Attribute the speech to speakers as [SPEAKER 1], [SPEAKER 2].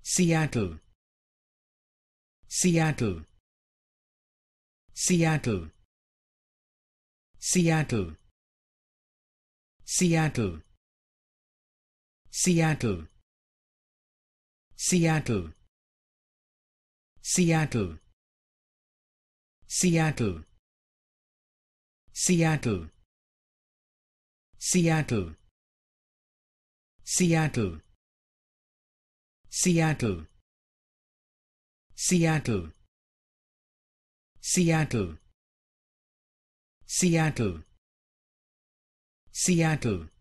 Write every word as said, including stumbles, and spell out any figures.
[SPEAKER 1] Seattle, Seattle, Seattle, Seattle, Seattle, Seattle, Seattle, Seattle, Seattle, Seattle, Seattle, Seattle, Seattle, Seattle, Seattle, Seattle, Seattle,